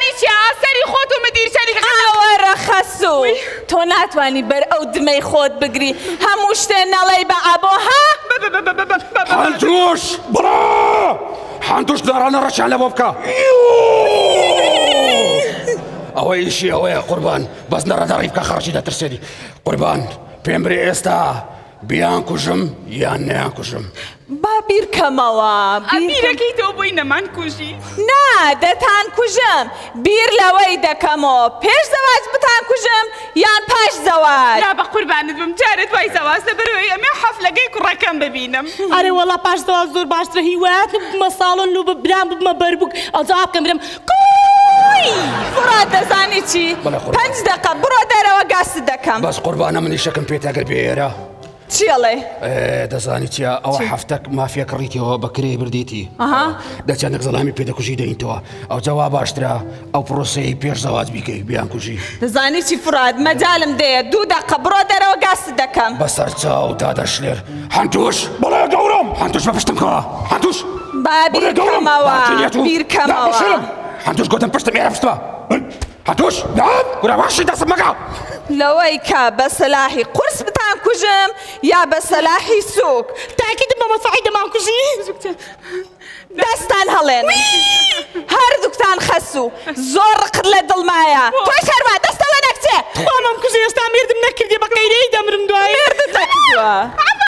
دەزانی چیا سەری خۆت و مدیر شەریکەکە ئاوەڕە خەسوو تۆ ناتوانی بەر ئەو دمەی خۆت بگری هەموو شتێ نەڵێی بە ئەبۆ ها حەنتوش بڕە حەنتوش دارانە ڕەشیان لەبۆ بکە ئەوە ئیشی ئەوەیە قوربان بەس نەڕەدەڕی بکە خەڕکی دەترسێنی قوربان پێم برێ ئێستا بیان کوژم یان نەیان کوژم با بیرکەمەوە بیرەکەی تۆ بۆی نەمان کوژی نا دەتان کوژم بیر لەوەی دەکەمەوە پێش زەواج بتان کوژم یان پاش زەواج لا بە قوربانت بم جارێت وای زەواز لەبەرەوەی ئەمێ حەفلەکەی کوڕەکەم ببینم ئەرێ وەڵا پاش زەواج زۆر باشترە هیوایەت بمە ساڵۆن و برام بمە بەربووک ئەوجا بکەم برم فڕات دەزانی چی 5 دقە بڕۆ دەرەوە گاست دەکەم بەس قوربانە منی شەکم پێت ئەگەر بێرە چیڵێ دەزانی چیا ئەوە هەفتەک مافیە کڕیتەوە بەکرێ بردیتی دەچەندێک زەڵامی پێدەکوژی دەینتەوە ئەو جەوا باشترە ئەو پرۆسەی پێش زەواج بیکەی بیان کوژی دەزانی چی فراد مەجالم دەیە 2 دقە بڕۆ دەرەوە گاست دەکەم بەسەر چاو تا دەشلێر حەنتوش بەڵێ گەورم حەنتوش بە پشتم کەوە حەنتوش با بیرکەمەوە بیرکەمەوە حەنتوش گوتم پشتم ئێرە پشتمە حەنتوش دام گورە باشی دەستم مەگە لەوەی کە بە سەلاحی قورس بتان کوژم یا بە سەلاحی سووک تاکیدم بە مەسەعی دەمان کوژی دەستان هەڵێن هەردووکتان خەسوو زۆر ڕقت لە دڵمایە تۆی شەرما